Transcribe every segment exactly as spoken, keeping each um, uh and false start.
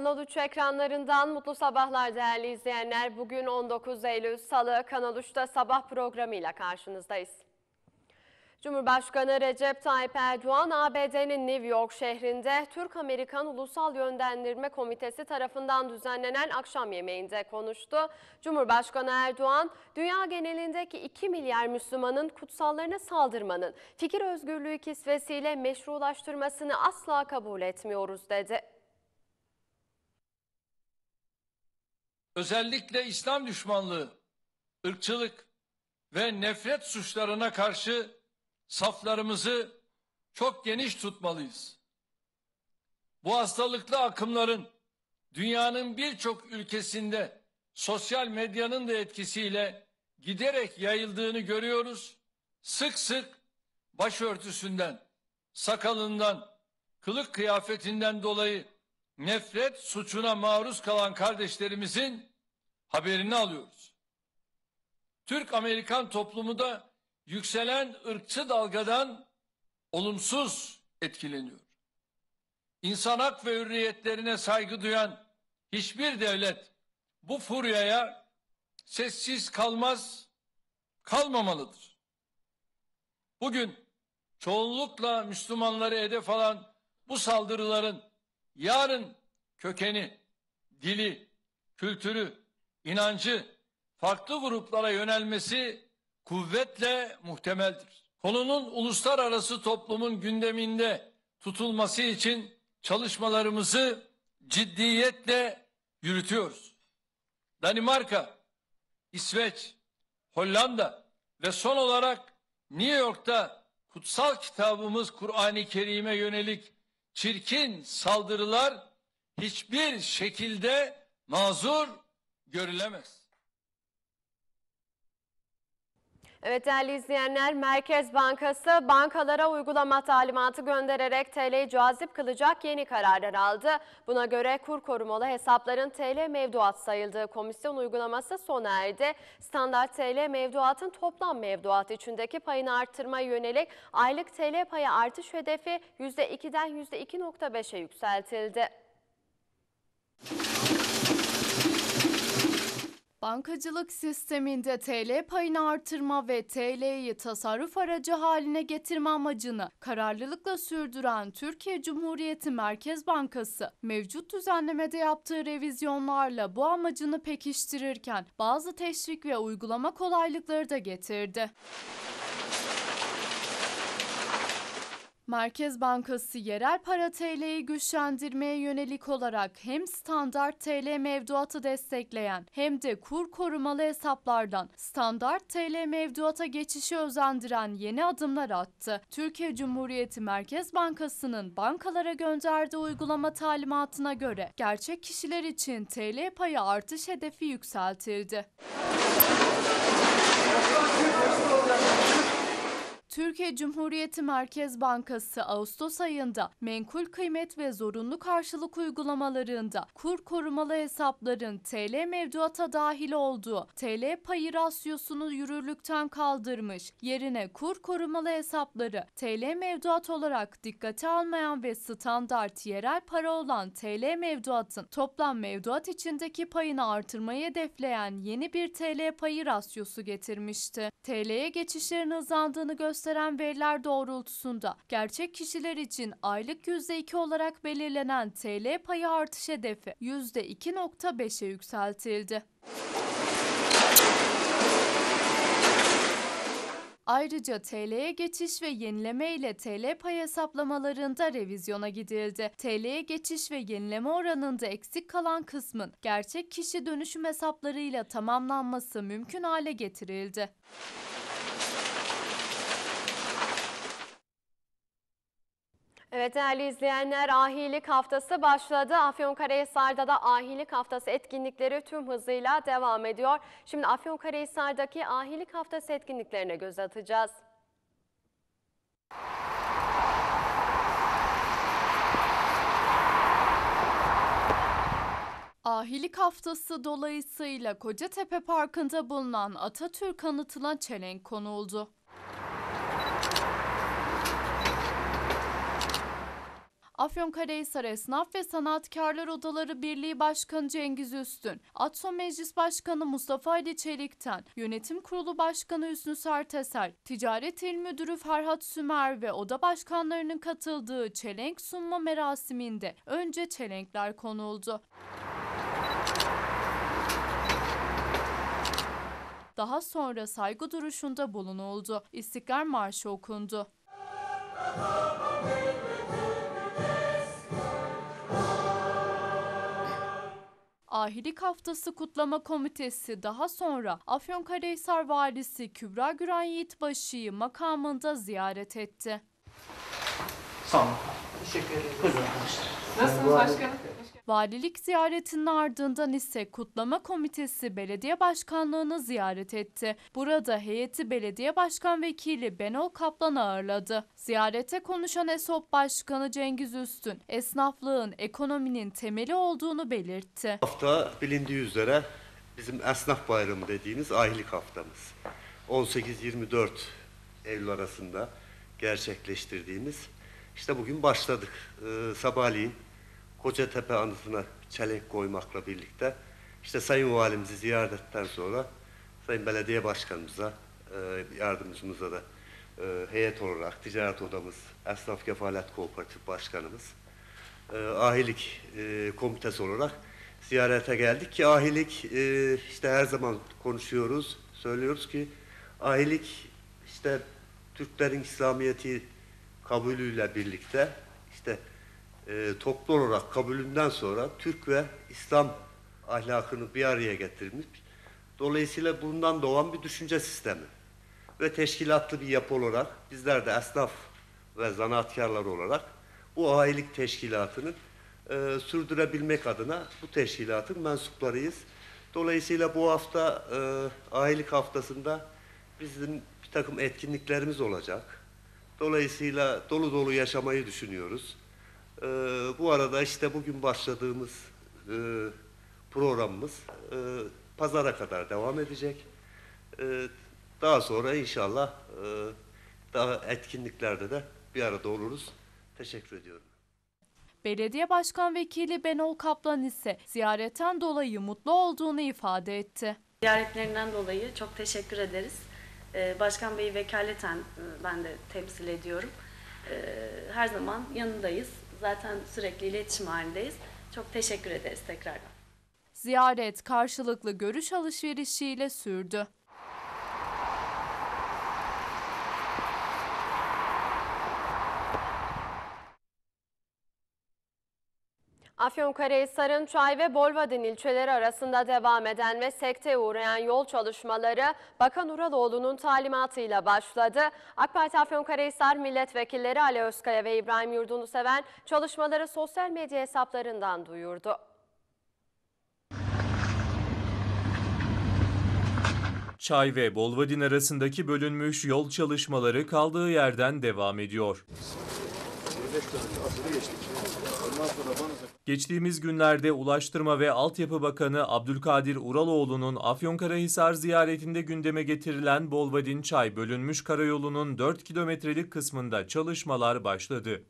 Kanal üç ekranlarından mutlu sabahlar değerli izleyenler. Bugün on dokuz Eylül Salı, Kanal üçte sabah programıyla karşınızdayız. Cumhurbaşkanı Recep Tayyip Erdoğan, A B D'nin New York şehrinde Türk-Amerikan Ulusal Yönlendirme Komitesi tarafından düzenlenen akşam yemeğinde konuştu. Cumhurbaşkanı Erdoğan, dünya genelindeki iki milyar Müslümanın kutsallarına saldırmanın fikir özgürlüğü kisvesiyle meşrulaştırmasını asla kabul etmiyoruz dedi. Özellikle İslam düşmanlığı, ırkçılık ve nefret suçlarına karşı saflarımızı çok geniş tutmalıyız. Bu hastalıklı akımların dünyanın birçok ülkesinde sosyal medyanın da etkisiyle giderek yayıldığını görüyoruz. Sık sık başörtüsünden, sakalından, kılık kıyafetinden dolayı nefret suçuna maruz kalan kardeşlerimizin haberini alıyoruz. Türk-Amerikan toplumu da yükselen ırkçı dalgadan olumsuz etkileniyor. İnsan hak ve hürriyetlerine saygı duyan hiçbir devlet bu furyaya sessiz kalmaz, kalmamalıdır. Bugün çoğunlukla Müslümanları hedef alan bu saldırıların yarın kökeni, dili, kültürü, inancı farklı gruplara yönelmesi kuvvetle muhtemeldir. Konunun uluslararası toplumun gündeminde tutulması için çalışmalarımızı ciddiyetle yürütüyoruz. Danimarka, İsveç, Hollanda ve son olarak New York'ta kutsal kitabımız Kur'an-ı Kerim'e yönelik çirkin saldırılar hiçbir şekilde mazur görülemez. Evet değerli izleyenler, Merkez Bankası bankalara uygulama talimatı göndererek T L'yi cazip kılacak yeni kararlar aldı. Buna göre kur korumalı hesapların T L mevduat sayıldığı komisyon uygulaması sona erdi. Standart T L mevduatın toplam mevduat içindeki payını arttırmaya yönelik aylık T L payı artış hedefi yüzde iki'den yüzde iki nokta beş'e yükseltildi. Bankacılık sisteminde T L payını artırma ve T L'yi tasarruf aracı haline getirme amacını kararlılıkla sürdüren Türkiye Cumhuriyeti Merkez Bankası, mevcut düzenlemede yaptığı revizyonlarla bu amacını pekiştirirken bazı teşvik ve uygulama kolaylıkları da getirdi. Merkez Bankası yerel para T L'yi güçlendirmeye yönelik olarak hem standart T L mevduatı destekleyen hem de kur korumalı hesaplardan standart T L mevduata geçişi özendiren yeni adımlar attı. Türkiye Cumhuriyeti Merkez Bankası'nın bankalara gönderdiği uygulama talimatına göre gerçek kişiler için T L payı artış hedefi yükseltildi. Türkiye Cumhuriyeti Merkez Bankası Ağustos ayında menkul kıymet ve zorunlu karşılık uygulamalarında kur korumalı hesapların T L mevduata dahil olduğu T L payı rasyosunu yürürlükten kaldırmış, yerine kur korumalı hesapları T L mevduat olarak dikkate almayan ve standart yerel para olan T L mevduatın toplam mevduat içindeki payını artırmayı hedefleyen yeni bir T L payı rasyosu getirmişti. T L'ye geçişlerin hızlandığını gösteren veriler doğrultusunda gerçek kişiler için aylık yüzde iki olarak belirlenen T L payı artış hedefi yüzde iki nokta beş'e yükseltildi. Ayrıca T L'ye geçiş ve yenileme ile T L pay hesaplamalarında revizyona gidildi. T L'ye geçiş ve yenileme oranında eksik kalan kısmın gerçek kişi dönüşüm hesaplarıyla tamamlanması mümkün hale getirildi. Evet değerli izleyenler, Ahilik Haftası başladı. Afyonkarahisar'da da Ahilik Haftası etkinlikleri tüm hızıyla devam ediyor. Şimdi Afyonkarahisar'daki Ahilik Haftası etkinliklerine göz atacağız. Ahilik Haftası dolayısıyla Kocatepe Parkı'nda bulunan Atatürk anıtına çelenk konuldu. Afyonkarahisar Esnaf ve Sanatkarlar Odaları Birliği Başkanı Cengiz Üstün, ATSO Meclis Başkanı Mustafa Ali Çelik'ten, Yönetim Kurulu Başkanı Hüsnü Serteser, Ticaret İl Müdürü Ferhat Sümer ve oda başkanlarının katıldığı çelenk sunma merasiminde önce çelenkler konuldu. Daha sonra saygı duruşunda bulunuldu. İstiklal Marşı okundu. Ahilik Haftası Kutlama Komitesi daha sonra Afyonkarahisar Valisi Kübra Güran Yiğitbaşı'yı makamında ziyaret etti. Sağ olun. Teşekkür ederim. Buyurun arkadaşlar. Nasılsınız başkanım? Valilik ziyaretinin ardından ise Kutlama Komitesi Belediye Başkanlığı'nı ziyaret etti. Burada heyeti Belediye Başkan Vekili Benol Kaplan ağırladı. Ziyarete konuşan ESOP Başkanı Cengiz Üstün, esnaflığın ekonominin temeli olduğunu belirtti. Hafta bilindiği üzere bizim esnaf bayramı dediğimiz ahilik haftamız. on sekiz yirmi dört Eylül arasında gerçekleştirdiğimiz, işte bugün başladık. Ee, sabahleyin Kocatepe anıtına çelenk koymakla birlikte işte Sayın Valimizi ziyaretten sonra Sayın Belediye Başkanımıza, e, yardımcımıza da e, heyet olarak ticaret odamız, Esnaf Kefalet Kooperatif Başkanımız, e, ahilik e, komitesi olarak ziyarete geldik ki ahilik e, işte her zaman konuşuyoruz, söylüyoruz ki ahilik işte Türklerin İslamiyet'i kabulüyle birlikte işte e, toplu olarak kabulünden sonra Türk ve İslam ahlakını bir araya getirmiş. Dolayısıyla bundan doğan bir düşünce sistemi ve teşkilatlı bir yapı olarak bizler de esnaf ve zanaatkarlar olarak bu ahilik teşkilatının e, sürdürebilmek adına bu teşkilatın mensuplarıyız. Dolayısıyla bu hafta e, ahilik haftasında bizim bir takım etkinliklerimiz olacak. Dolayısıyla dolu dolu yaşamayı düşünüyoruz. Ee, bu arada işte bugün başladığımız e, programımız e, pazara kadar devam edecek. E, daha sonra inşallah e, daha etkinliklerde de bir arada oluruz. Teşekkür ediyorum. Belediye Başkan Vekili Benol Kaplan ise ziyaretten dolayı mutlu olduğunu ifade etti. Ziyaretlerinden dolayı çok teşekkür ederiz. Başkan Bey'i vekaleten ben de temsil ediyorum. Her zaman yanındayız. Zaten sürekli iletişim halindeyiz. Çok teşekkür ederiz tekrardan. Ziyaret karşılıklı görüş alışverişiyle sürdü. Afyonkarahisar'ın Çay ve Bolvadin ilçeleri arasında devam eden ve sekteye uğrayan yol çalışmaları Bakan Uraloğlu'nun talimatıyla başladı. AK Parti Afyonkarahisar milletvekilleri Ali Özkaya ve İbrahim Yurdunuseven çalışmaları sosyal medya hesaplarından duyurdu. Çay ve Bolvadin arasındaki bölünmüş yol çalışmaları kaldığı yerden devam ediyor. Geçtiğimiz günlerde Ulaştırma ve Altyapı Bakanı Abdülkadir Uraloğlu'nun Afyonkarahisar ziyaretinde gündeme getirilen Bolvadin-Çay bölünmüş karayolunun dört kilometrelik kısmında çalışmalar başladı.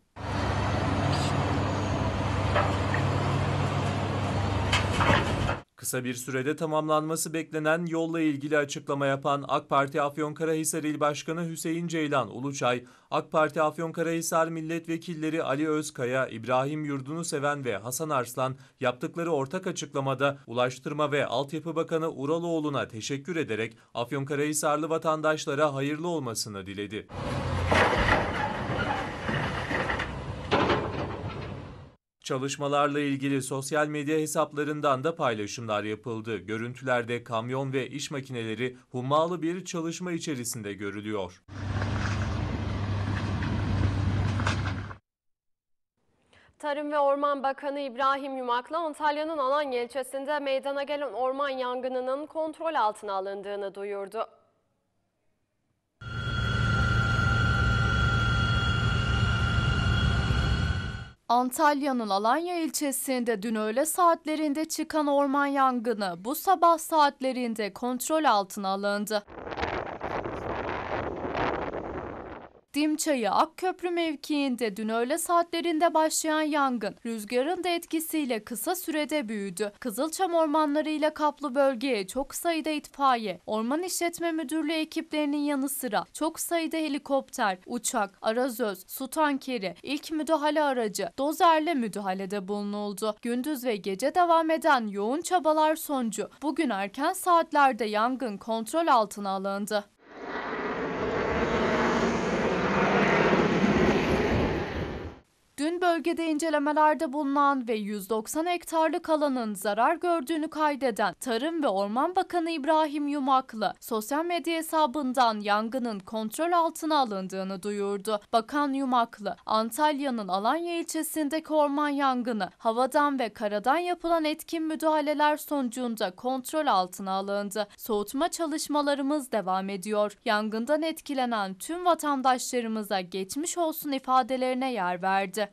Kısa bir sürede tamamlanması beklenen yolla ilgili açıklama yapan AK Parti Afyonkarahisar İl Başkanı Hüseyin Ceylan Uluçay, AK Parti Afyonkarahisar milletvekilleri Ali Özkaya, İbrahim Yurdunuseven ve Hasan Arslan yaptıkları ortak açıklamada Ulaştırma ve Altyapı Bakanı Uraloğlu'na teşekkür ederek Afyonkarahisarlı vatandaşlara hayırlı olmasını diledi. Çalışmalarla ilgili sosyal medya hesaplarından da paylaşımlar yapıldı. Görüntülerde kamyon ve iş makineleri hummalı bir çalışma içerisinde görülüyor. Tarım ve Orman Bakanı İbrahim Yumaklı, Antalya'nın Alanya ilçesinde meydana gelen orman yangınının kontrol altına alındığını duyurdu. Antalya'nın Alanya ilçesinde dün öğle saatlerinde çıkan orman yangını bu sabah saatlerinde kontrol altına alındı. Dimçayı Akköprü mevkiinde dün öğle saatlerinde başlayan yangın rüzgarın da etkisiyle kısa sürede büyüdü. Kızılçam ormanlarıyla kaplı bölgeye çok sayıda itfaiye, Orman İşletme Müdürlüğü ekiplerinin yanı sıra çok sayıda helikopter, uçak, arazöz, su tankeri, ilk müdahale aracı, dozerle müdahalede bulunuldu. Gündüz ve gece devam eden yoğun çabalar sonucu bugün erken saatlerde yangın kontrol altına alındı. Dün bölgede incelemelerde bulunan ve yüz doksan hektarlık alanın zarar gördüğünü kaydeden Tarım ve Orman Bakanı İbrahim Yumaklı, sosyal medya hesabından yangının kontrol altına alındığını duyurdu. Bakan Yumaklı, Antalya'nın Alanya ilçesindeki orman yangını, havadan ve karadan yapılan etkin müdahaleler sonucunda kontrol altına alındı. Soğutma çalışmalarımız devam ediyor. Yangından etkilenen tüm vatandaşlarımıza geçmiş olsun ifadelerine yer verdi.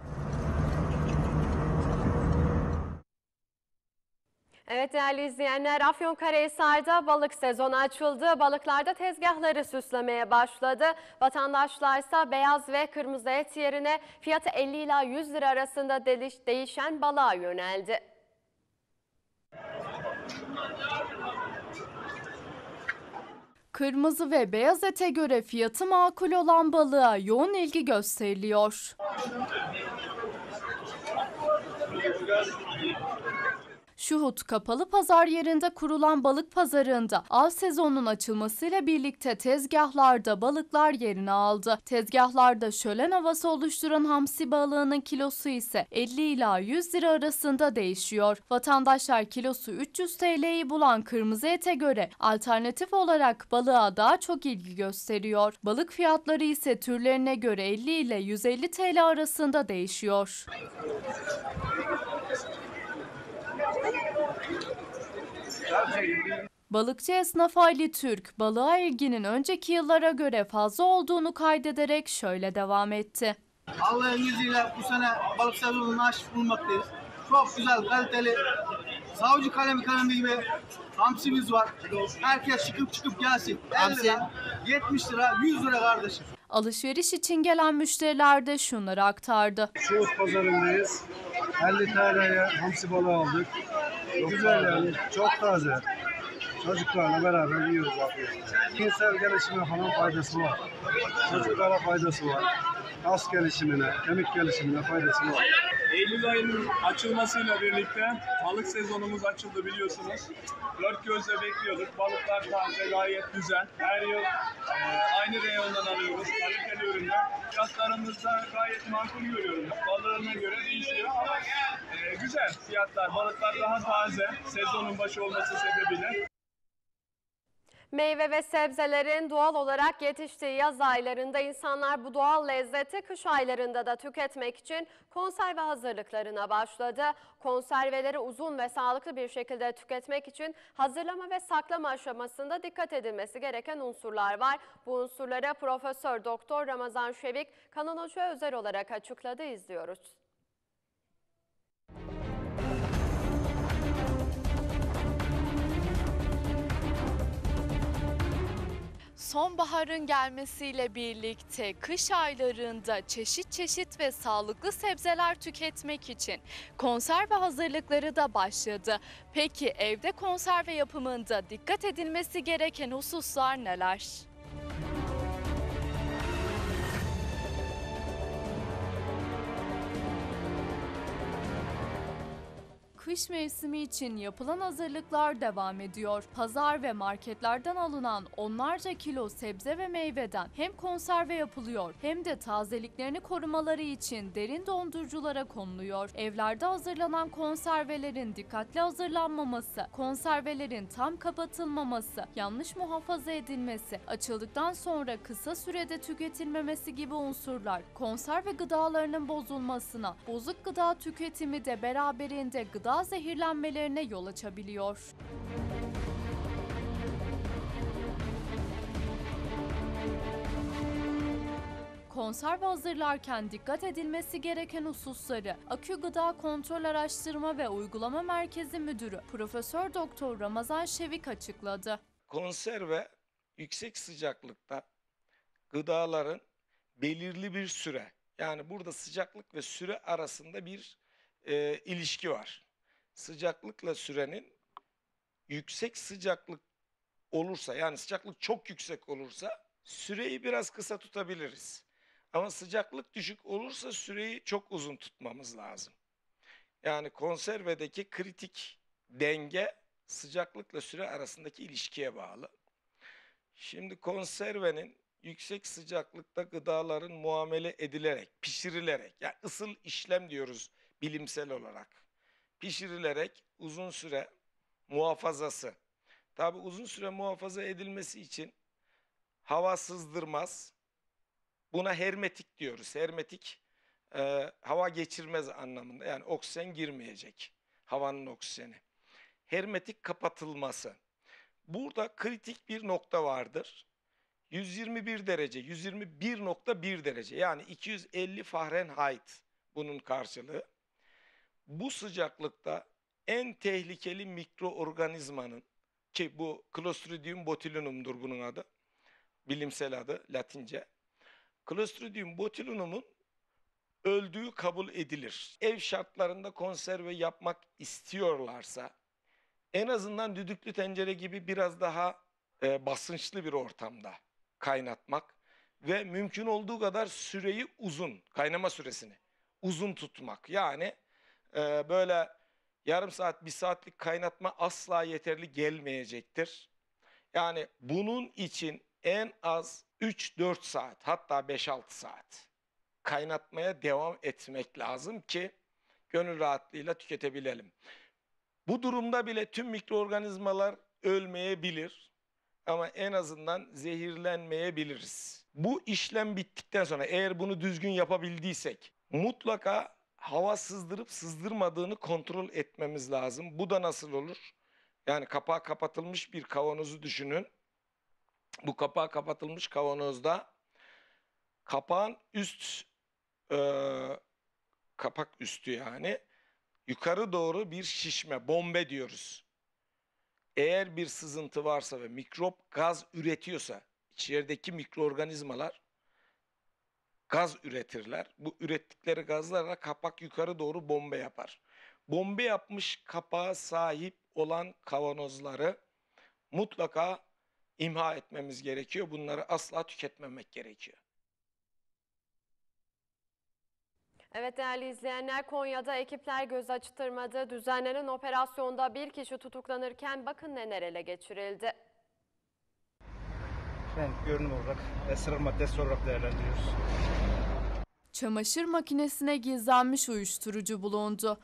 Evet değerli izleyenler, Afyonkarahisar'da balık sezonu açıldı. Balıklar da tezgahları süslemeye başladı. Vatandaşlar ise beyaz ve kırmızı et yerine fiyatı elli ila yüz lira arasında değişen balığa yöneldi. Kırmızı ve beyaz ete göre fiyatı makul olan balığa yoğun ilgi gösteriliyor. Şuhut Kapalı Pazar yerinde kurulan balık pazarında av sezonunun açılmasıyla birlikte tezgahlarda balıklar yerini aldı. Tezgahlarda şölen havası oluşturan hamsi balığının kilosu ise elli ila yüz lira arasında değişiyor. Vatandaşlar kilosu üç yüz T L'yi bulan kırmızı ete göre alternatif olarak balığa daha çok ilgi gösteriyor. Balık fiyatları ise türlerine göre elli ile yüz elli T L arasında değişiyor. Balıkçı esnaf Ali Türk, balığa ilginin önceki yıllara göre fazla olduğunu kaydederek şöyle devam etti. Allah'ın izniyle bu sene balık sezonunu açmış bulunmaktayız. Çok güzel, kaliteli, savcı kalemi kalemi gibi hamsimiz var. Herkes çıkıp çıkıp gelsin. elli lira, yetmiş lira, yüz lira kardeşim. Alışveriş için gelen müşteriler de şunları aktardı. Şuhut pazarındayız. elli T L'ye hamsi balığı aldık. Güzel yani, çok taze. Çocuklarla beraber yiyoruz afiyetler. Cinsel gelişime falan faydası var. Çocuklara faydası var. Kas gelişimine, kemik gelişimine faydası var. Eylül ayının açılmasıyla birlikte balık sezonumuz açıldı biliyorsunuz. Dört gözle bekliyorduk. Balıklar taze, gayet güzel. Her yıl e, aynı reyondan alıyoruz. Kaliteli ürünler. Fiyatlarımız da gayet makul görüyorum. Balığına göre değişiyor ama e, güzel fiyatlar. Balıklar daha taze. Sezonun başı olması sebebiyle. Meyve ve sebzelerin doğal olarak yetiştiği yaz aylarında insanlar bu doğal lezzeti kış aylarında da tüketmek için konserve hazırlıklarına başladı. Konserveleri uzun ve sağlıklı bir şekilde tüketmek için hazırlama ve saklama aşamasında dikkat edilmesi gereken unsurlar var. Bu unsurları Profesör Doktor Ramazan Şevik Kanal Hoca özel olarak açıkladı. İzliyoruz. Sonbaharın gelmesiyle birlikte kış aylarında çeşit çeşit ve sağlıklı sebzeler tüketmek için konserve hazırlıkları da başladı. Peki evde konserve yapımında dikkat edilmesi gereken hususlar neler? Kış mevsimi için yapılan hazırlıklar devam ediyor. Pazar ve marketlerden alınan onlarca kilo sebze ve meyveden hem konserve yapılıyor hem de tazeliklerini korumaları için derin donduruculara konuluyor. Evlerde hazırlanan konservelerin dikkatli hazırlanmaması, konservelerin tam kapatılmaması, yanlış muhafaza edilmesi, açıldıktan sonra kısa sürede tüketilmemesi gibi unsurlar konserve gıdalarının bozulmasına, bozuk gıda tüketimi de beraberinde gıda zehirlenmelerine yol açabiliyor. Konserve hazırlarken dikkat edilmesi gereken hususları Akü Gıda Kontrol Araştırma ve Uygulama Merkezi Müdürü Profesör Doktor Ramazan Şevik açıkladı. Konserve yüksek sıcaklıkta gıdaların belirli bir süre. Yani burada sıcaklık ve süre arasında bir e, ilişki var. Sıcaklıkla sürenin yüksek sıcaklık olursa, yani sıcaklık çok yüksek olursa süreyi biraz kısa tutabiliriz. Ama sıcaklık düşük olursa süreyi çok uzun tutmamız lazım. Yani konservedeki kritik denge sıcaklıkla süre arasındaki ilişkiye bağlı. Şimdi konservenin yüksek sıcaklıkta gıdaların muamele edilerek, pişirilerek, yani ısıl işlem diyoruz bilimsel olarak. Pişirilerek uzun süre muhafazası. Tabi uzun süre muhafaza edilmesi için hava sızdırmaz. Buna hermetik diyoruz. Hermetik e, hava geçirmez anlamında. Yani oksijen girmeyecek. Havanın oksijeni. Hermetik kapatılması. Burada kritik bir nokta vardır. yüz yirmi bir derece, yüz yirmi bir nokta bir derece, yani iki yüz elli Fahrenheit bunun karşılığı. Bu sıcaklıkta en tehlikeli mikroorganizmanın, ki bu Clostridium botulinum'dur bunun adı, bilimsel adı Latince. Clostridium botulinum'un öldüğü kabul edilir. Ev şartlarında konserve yapmak istiyorlarsa en azından düdüklü tencere gibi biraz daha e, basınçlı bir ortamda kaynatmak ve mümkün olduğu kadar süreyi uzun, kaynama süresini uzun tutmak. Yani e, böyle yarım saat, bir saatlik kaynatma asla yeterli gelmeyecektir. Yani bunun için en az üç dört saat, hatta beş altı saat kaynatmaya devam etmek lazım ki gönül rahatlığıyla tüketebilelim. Bu durumda bile tüm mikroorganizmalar ölmeyebilir ama en azından zehirlenmeyebiliriz. Bu işlem bittikten sonra eğer bunu düzgün yapabildiysek mutlaka hava sızdırıp sızdırmadığını kontrol etmemiz lazım. Bu da nasıl olur? Yani kapağı kapatılmış bir kavanozu düşünün. Bu kapağı kapatılmış kavanozda kapağın üst e, kapak üstü yani yukarı doğru bir şişme, bombe diyoruz. Eğer bir sızıntı varsa ve mikrop gaz üretiyorsa, içerideki mikroorganizmalar gaz üretirler. Bu ürettikleri gazlarla kapak yukarı doğru bombe yapar. Bombe yapmış kapağa sahip olan kavanozları mutlaka imha etmemiz gerekiyor. Bunları asla tüketmemek gerekiyor. Evet değerli izleyenler, Konya'da ekipler göz açtırmadı. Düzenlenen operasyonda bir kişi tutuklanırken bakın neler ele geçirildi. Ben görünüm olarak esrar maddesi olarak değerlendiriyoruz. Çamaşır makinesine gizlenmiş uyuşturucu bulundu.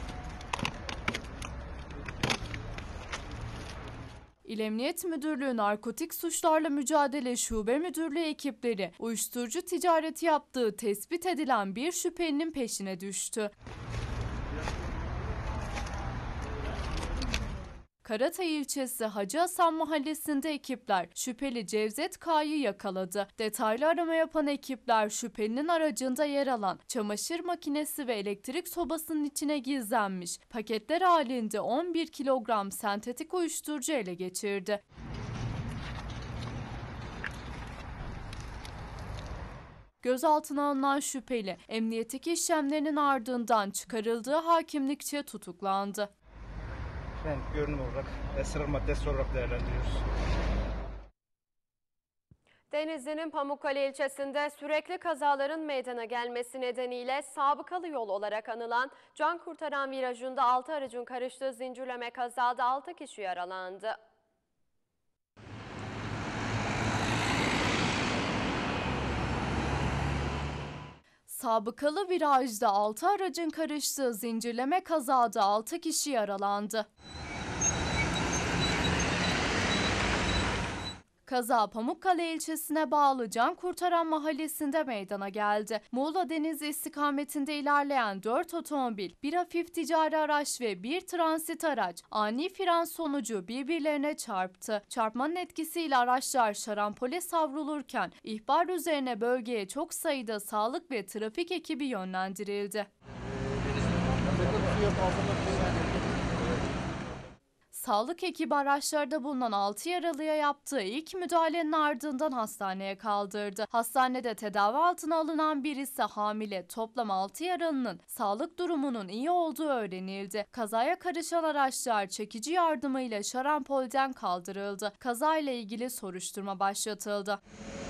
İl Emniyet Müdürlüğü Narkotik Suçlarla Mücadele Şube Müdürlüğü ekipleri uyuşturucu ticareti yaptığı tespit edilen bir şüphelinin peşine düştü. Karatay ilçesi Hacı Hasan mahallesinde ekipler şüpheli Cevdet K'yı yakaladı. Detaylı arama yapan ekipler şüphelinin aracında yer alan çamaşır makinesi ve elektrik sobasının içine gizlenmiş paketler halinde on bir kilogram sentetik uyuşturucu ele geçirdi. Gözaltına alınan şüpheli emniyetteki işlemlerinin ardından çıkarıldığı hakimlikçe tutuklandı. Ben görünüm olarak esrar maddesi olarak değerlendiriyoruz. Denizli'nin Pamukkale ilçesinde sürekli kazaların meydana gelmesi nedeniyle sabıkalı yol olarak anılan can kurtaran virajında altı aracın karıştığı zincirleme kazada altı kişi yaralandı. Sabıkalı virajda altı aracın karıştığı zincirleme kazada altı kişi yaralandı. Kaza Pamukkale ilçesine bağlı Can Kurtaran mahallesinde meydana geldi. Muğla Denizli istikametinde ilerleyen dört otomobil, bir hafif ticari araç ve bir transit araç ani fren sonucu birbirlerine çarptı. Çarpmanın etkisiyle araçlar şarampole savrulurken ihbar üzerine bölgeye çok sayıda sağlık ve trafik ekibi yönlendirildi. Sağlık ekibi araçlarda bulunan altı yaralıya yaptığı ilk müdahalenin ardından hastaneye kaldırdı. Hastanede tedavi altına alınan birisi hamile. Toplam altı yaralının sağlık durumunun iyi olduğu öğrenildi. Kazaya karışan araçlar çekici yardımıyla şarampolden kaldırıldı. Kazayla ilgili soruşturma başlatıldı.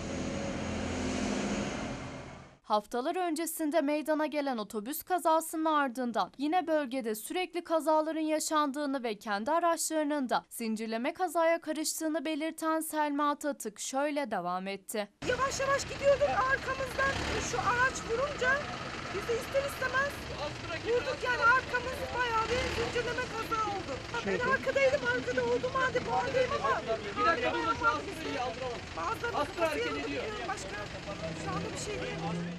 Haftalar öncesinde meydana gelen otobüs kazasının ardından yine bölgede sürekli kazaların yaşandığını ve kendi araçlarının da zincirleme kazaya karıştığını belirten Selma Atatık şöyle devam etti. Yavaş yavaş gidiyorduk, arkamızdan şu araç vurunca biz de ister istemez vurduk, yani arkamız bayağı bir zincirleme kaza oldu. Ben arkadaydım, arkada olduğum halde bu haldeyim ama bir dakika durun, şu an sizi aldıralım. Bazılarını kapatıyorduk, başka şu anda bir şey diyemem.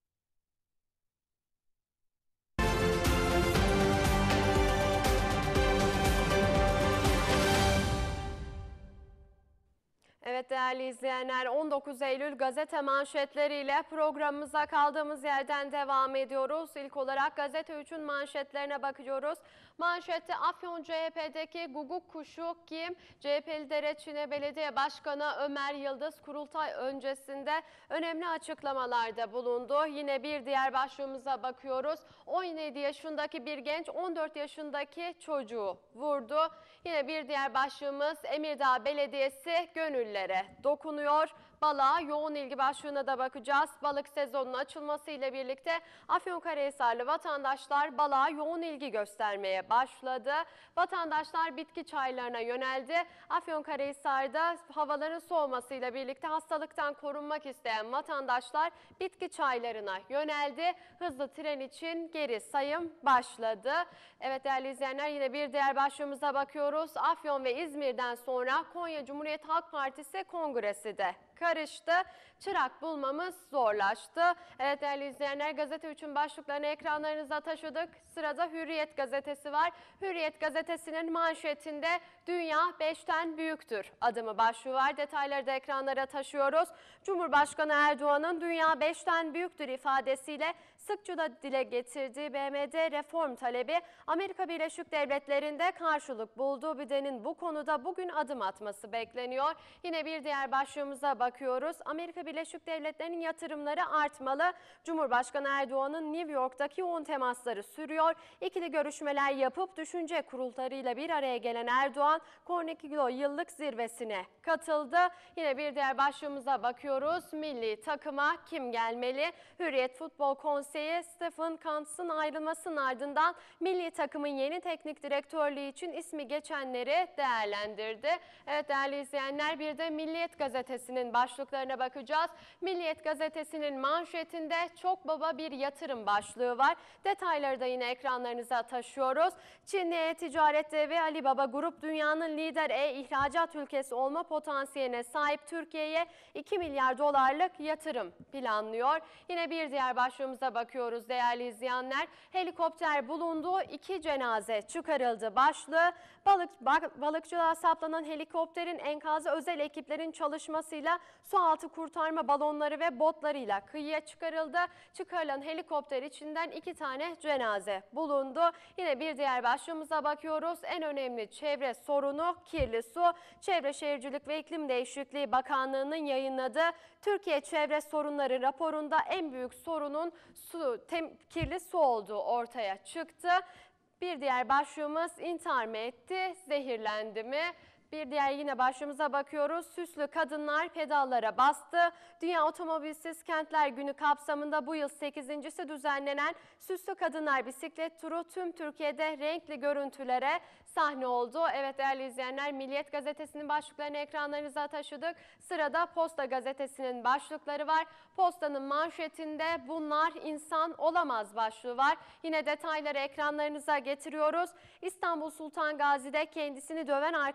Evet değerli izleyenler, on dokuz Eylül gazete manşetleriyle programımıza kaldığımız yerden devam ediyoruz. İlk olarak Gazete üçün manşetlerine bakıyoruz. Manşette Afyon C H P'deki guguk kuşu kim? C H P'li Dereçine Belediye Başkanı Ömer Yıldız kurultay öncesinde önemli açıklamalarda bulundu. Yine bir diğer başlığımıza bakıyoruz. on yedi yaşındaki bir genç on dört yaşındaki çocuğu vurdu. Yine bir diğer başlığımız Emirdağ Belediyesi gönüllere dokunuyor. Balığa yoğun ilgi başlığına da bakacağız. Balık sezonunun açılmasıyla birlikte Afyonkarahisarlı vatandaşlar balığa yoğun ilgi göstermeye başladı. Vatandaşlar bitki çaylarına yöneldi. Afyonkarahisar'da havaların soğumasıyla birlikte hastalıktan korunmak isteyen vatandaşlar bitki çaylarına yöneldi. Hızlı tren için geri sayım başladı. Evet değerli izleyenler, yine bir diğer başlığımıza bakıyoruz. Afyon ve İzmir'den sonra Konya Cumhuriyet Halk Partisi kongresi de karıştı. Çırak bulmamız zorlaştı. Evet değerli izleyenler, Gazete üçün başlıklarını ekranlarınıza taşıdık. Sırada Hürriyet gazetesi var. Hürriyet gazetesinin manşetinde "Dünya beşten büyüktür" adımı başlığı var. Detayları da ekranlara taşıyoruz. Cumhurbaşkanı Erdoğan'ın "Dünya beşten büyüktür" ifadesiyle sıkça da dile getirdiği B M D reform talebi Amerika Birleşik Devletleri'nde karşılık buldu. B İ D'nin bu konuda bugün adım atması bekleniyor. Yine bir diğer başlığımıza bakıyoruz. Amerika Birleşik Devletleri'nin yatırımları artmalı. Cumhurbaşkanı Erdoğan'ın New York'taki yoğun temasları sürüyor. İkili görüşmeler yapıp düşünce kurullarıyla bir araya gelen Erdoğan, Cornekilo yıllık zirvesine katıldı. Yine bir diğer başlığımıza bakıyoruz. Milli takıma kim gelmeli? Hürriyet Futbol Konseyi Stephen Kantz'ın ayrılmasının ardından milli takımın yeni teknik direktörlüğü için ismi geçenleri değerlendirdi. Evet değerli izleyenler, bir de Milliyet gazetesinin başlıklarına bakacağız. Milliyet gazetesinin manşetinde çok baba bir yatırım başlığı var. Detayları da yine ekranlarınıza taşıyoruz. Çinli e-ticaret devi Alibaba Grup dünyanın lider e-ihracat ülkesi olma potansiyeline sahip Türkiye'ye iki milyar dolarlık yatırım planlıyor. Yine bir diğer başlığımıza bakıyoruz değerli izleyenler. Helikopter bulundu, iki cenaze çıkarıldı başlığı. Balık, balıkçılığa saplanan helikopterin enkazı özel ekiplerin çalışmasıyla sualtı kurtarma balonları ve botlarıyla kıyıya çıkarıldı. Çıkarılan helikopter içinden iki tane cenaze bulundu. Yine bir diğer başlığımıza bakıyoruz. En önemli çevre sorunu kirli su. Çevre Şehircilik ve İklim Değişikliği Bakanlığı'nın yayınladığı Türkiye Çevre Sorunları raporunda en büyük sorunun su, tem, kirli su olduğu ortaya çıktı. Bir diğer başlığımız intihar mı etti, zehirlendi mi? Bir diğer yine başlığımıza bakıyoruz. Süslü kadınlar pedallara bastı. Dünya Otomobilsiz Kentler Günü kapsamında bu yıl sekizincisi düzenlenen Süslü Kadınlar Bisiklet Turu tüm Türkiye'de renkli görüntülere sahne oldu. Evet değerli izleyenler, Milliyet gazetesinin başlıklarını ekranlarınıza taşıdık. Sırada Posta gazetesinin başlıkları var. Posta'nın manşetinde "Bunlar insan olamaz" başlığı var. Yine detayları ekranlarınıza getiriyoruz. İstanbul Sultan Gazi'de kendisini döven arkadaşları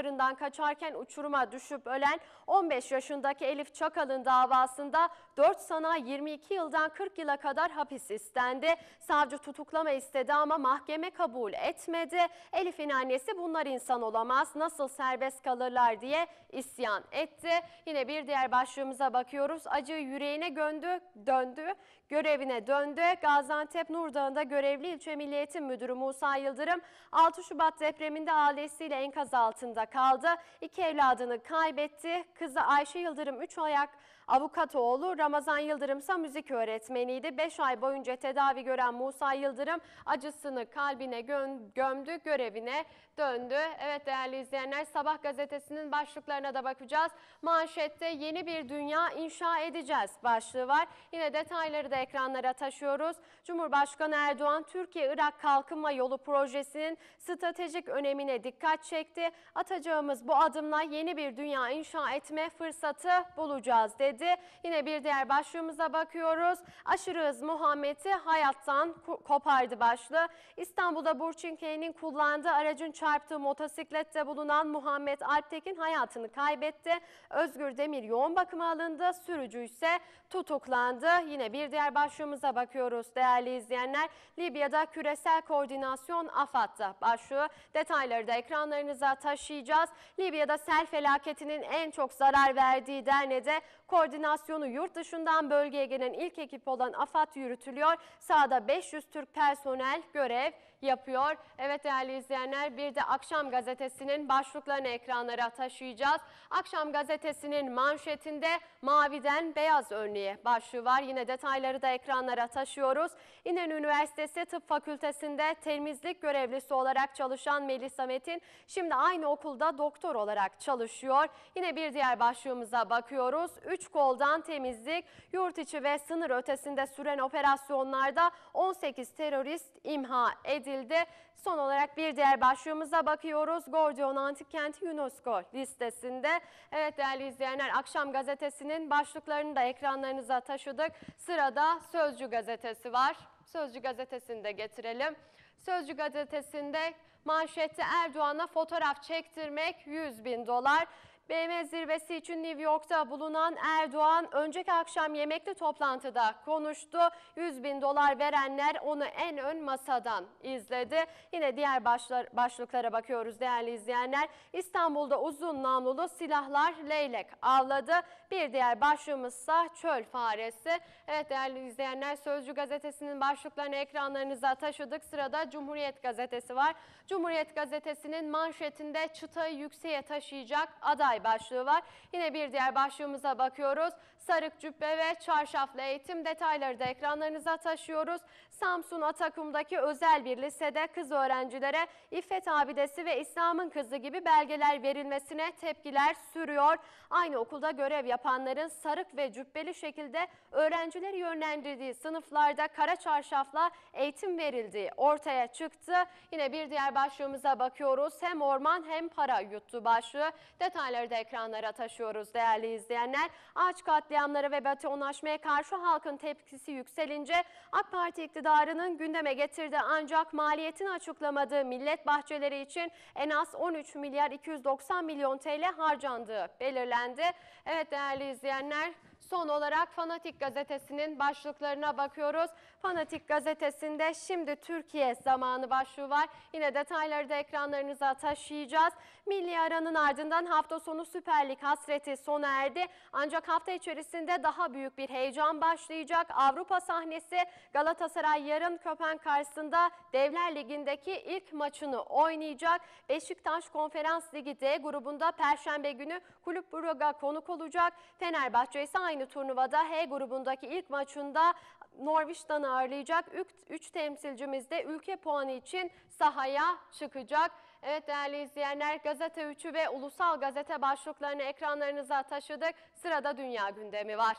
başlarından kaçarken uçuruma düşüp ölen on beş yaşındaki Elif Çakal'ın davasında dört sanığa yirmi iki yıldan kırk yıla kadar hapis istendi. Savcı tutuklama istedi ama mahkeme kabul etmedi. Elif'in annesi bunlar insan olamaz, nasıl serbest kalırlar diye isyan etti. Yine bir diğer başlığımıza bakıyoruz. Acı yüreğine göndü, döndü. Görevine döndü. Gaziantep Nurdağ'ında görevli ilçe Milli Eğitim Müdürü Musa Yıldırım altı Şubat depreminde ailesiyle enkaz altında kaldı. İki evladını kaybetti. Kızı Ayşe Yıldırım üç ayak avukat oğlu, Ramazan Yıldırım ise müzik öğretmeniydi. beş ay boyunca tedavi gören Musa Yıldırım acısını kalbine gö- gömdü, görevine döndü. Evet değerli izleyenler, Sabah gazetesinin başlıklarına da bakacağız. Manşette yeni bir dünya inşa edeceğiz başlığı var. Yine detayları da ekranlara taşıyoruz. Cumhurbaşkanı Erdoğan, Türkiye-Irak Kalkınma Yolu projesinin stratejik önemine dikkat çekti. Atacağımız bu adımla yeni bir dünya inşa etme fırsatı bulacağız dedi. Yine bir diğer başlığımıza bakıyoruz. Aşırı hız Muhammed'i hayattan kopardı başlığı. İstanbul'da Burçinke'nin kullandığı aracın çarptığı motosiklette bulunan Muhammed Alptekin hayatını kaybetti. Özgür Demir yoğun bakıma alındı. Sürücü ise tutuklandı. Yine bir diğer başlığımıza bakıyoruz değerli izleyenler. Libya'da küresel koordinasyon AFAD'da başlığı. Detayları da ekranlarınıza taşıyacağız. Libya'da sel felaketinin en çok zarar verdiği Derne'de koordinasyonu yurt dışından bölgeye gelen ilk ekip olan AFAD yürütülüyor. Sahada beş yüz Türk personel görev yapıyor. Evet değerli izleyenler, bir de Akşam Gazetesi'nin başlıklarını ekranlara taşıyacağız. Akşam Gazetesi'nin manşetinde maviden beyaz önlüğe başlığı var. Yine detayları da ekranlara taşıyoruz. İnönü Üniversitesi Tıp Fakültesi'nde temizlik görevlisi olarak çalışan Melisa Metin şimdi aynı okulda doktor olarak çalışıyor. Yine bir diğer başlığımıza bakıyoruz. Üç koldan temizlik, yurt içi ve sınır ötesinde süren operasyonlarda on sekiz terörist imha edildi. Son olarak bir diğer başlığımıza bakıyoruz. Gordion Antik Kenti UNESCO listesinde. Evet değerli izleyenler, Akşam Gazetesi'nin başlıklarını da ekranlarınıza taşıdık. Sırada Sözcü Gazetesi var. Sözcü Gazetesi'ni de getirelim. Sözcü Gazetesi'nde manşette Erdoğan'a fotoğraf çektirmek yüz bin dolar. B M zirvesi için New York'ta bulunan Erdoğan önceki akşam yemekli toplantıda konuştu. yüz bin dolar verenler onu en ön masadan izledi. Yine diğer başlar, başlıklara bakıyoruz değerli izleyenler. İstanbul'da uzun namlulu silahlar leylek avladı. Bir diğer başlığımızsa çöl faresi. Evet değerli izleyenler, Sözcü Gazetesi'nin başlıklarını ekranlarınıza taşıdık. Sırada Cumhuriyet Gazetesi var. Cumhuriyet Gazetesi'nin manşetinde çıtayı yükseğe taşıyacak aday başlığı var. Yine bir diğer başlığımıza bakıyoruz. Sarık cübbe ve çarşaflı eğitim, detayları da ekranlarınıza taşıyoruz. Samsun Atakum'daki özel bir lisede kız öğrencilere İffet Abidesi ve İslam'ın Kızı gibi belgeler verilmesine tepkiler sürüyor. Aynı okulda görev yapanların sarık ve cübbeli şekilde öğrencileri yönlendirdiği sınıflarda kara çarşafla eğitim verildiği ortaya çıktı. Yine bir diğer başlığımıza bakıyoruz. Hem orman hem para yuttu başlığı. Detayları da ekranlara taşıyoruz değerli izleyenler. Ağaç katliamları ve betonlaşmaya karşı halkın tepkisi yükselince AK Parti iktidarının gündeme getirdiği ancak maliyetini açıklamadığı millet bahçeleri için en az on üç milyar iki yüz doksan milyon T L harcandığı belirlendi. Evet değerli izleyenler, son olarak Fanatik Gazetesi'nin başlıklarına bakıyoruz. Fanatik Gazetesi'nde şimdi Türkiye zamanı başlığı var. Yine detayları da ekranlarınıza taşıyacağız. Milli aranın ardından hafta sonu Süper Lig hasreti sona erdi. Ancak hafta içerisinde daha büyük bir heyecan başlayacak. Avrupa sahnesi Galatasaray yarın Köpen karşısında Devler Ligi'ndeki ilk maçını oynayacak. Beşiktaş Konferans Ligi D grubunda Perşembe günü Kulüp Brugge'a konuk olacak. Fenerbahçe ise aynı turnuvada H grubundaki ilk maçında Norwich'tan'ı ağırlayacak. Üç temsilcimiz de ülke puanı için sahaya çıkacak. Evet değerli izleyenler, Gazete üçü ve Ulusal Gazete başlıklarını ekranlarınıza taşıdık. Sırada dünya gündemi var.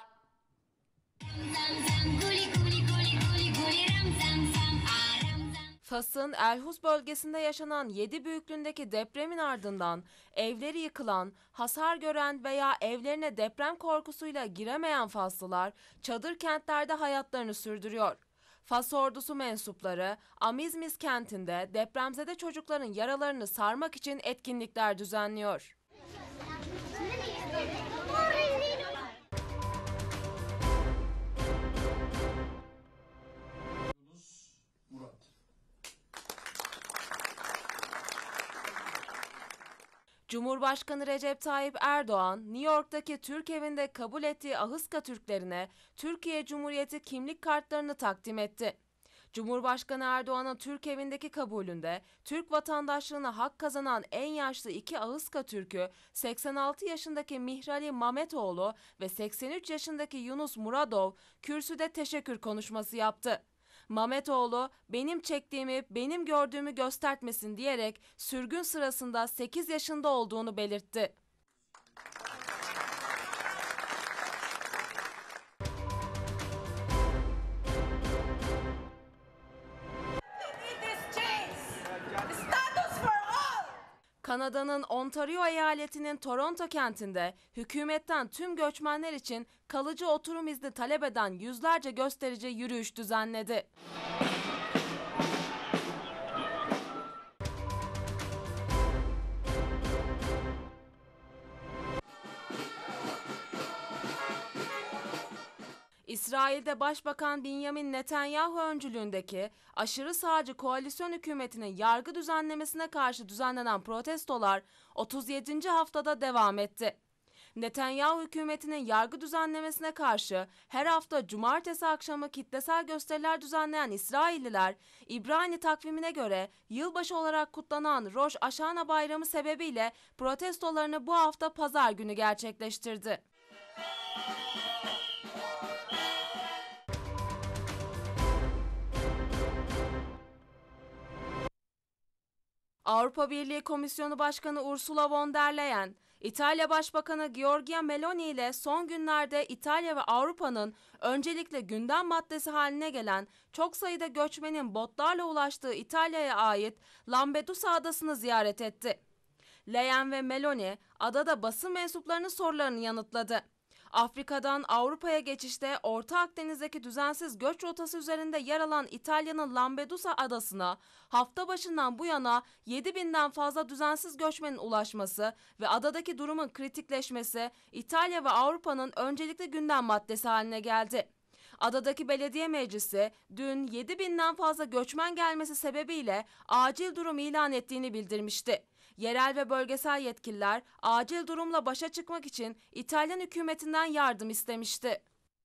Fas'ın El Hus bölgesinde yaşanan yedi büyüklüğündeki depremin ardından evleri yıkılan, hasar gören veya evlerine deprem korkusuyla giremeyen Faslılar çadır kentlerde hayatlarını sürdürüyor. Fas ordusu mensupları Amizmis kentinde depremzede çocukların yaralarını sarmak için etkinlikler düzenliyor. Cumhurbaşkanı Recep Tayyip Erdoğan, New York'taki Türk evinde kabul ettiği Ahıska Türklerine Türkiye Cumhuriyeti kimlik kartlarını takdim etti. Cumhurbaşkanı Erdoğan'ın Türk evindeki kabulünde Türk vatandaşlığına hak kazanan en yaşlı iki Ahıska Türk'ü seksen altı yaşındaki Mihrali Mametoğlu ve seksen üç yaşındaki Yunus Muradov kürsüde teşekkür konuşması yaptı. Mametoğlu, benim çektiğimi, benim gördüğümü göstermesin diyerek sürgün sırasında sekiz yaşında olduğunu belirtti. Kanada'nın Ontario eyaletinin Toronto kentinde hükümetten tüm göçmenler için kalıcı oturum izni talep eden yüzlerce gösterici yürüyüş düzenledi. İsrail'de Başbakan Benjamin Netanyahu öncülüğündeki aşırı sağcı koalisyon hükümetinin yargı düzenlemesine karşı düzenlenen protestolar otuz yedinci haftada devam etti. Netanyahu hükümetinin yargı düzenlemesine karşı her hafta cumartesi akşamı kitlesel gösteriler düzenleyen İsrailliler, İbrani takvimine göre yılbaşı olarak kutlanan Rosh Hashanah bayramı sebebiyle protestolarını bu hafta pazar günü gerçekleştirdi. Avrupa Birliği Komisyonu Başkanı Ursula von der Leyen, İtalya Başbakanı Giorgia Meloni ile son günlerde İtalya ve Avrupa'nın öncelikle gündem maddesi haline gelen çok sayıda göçmenin botlarla ulaştığı İtalya'ya ait Lampedusa adasını ziyaret etti. Leyen ve Meloni adada basın mensuplarının sorularını yanıtladı. Afrika'dan Avrupa'ya geçişte Orta Akdeniz'deki düzensiz göç rotası üzerinde yer alan İtalya'nın Lampedusa adasına hafta başından bu yana yedi binden fazla düzensiz göçmenin ulaşması ve adadaki durumun kritikleşmesi İtalya ve Avrupa'nın öncelikli gündem maddesi haline geldi. Adadaki belediye meclisi dün yedi binden fazla göçmen gelmesi sebebiyle acil durum ilan ettiğini bildirmişti. Yerel ve bölgesel yetkililer acil durumla başa çıkmak için İtalyan hükümetinden yardım istemişti.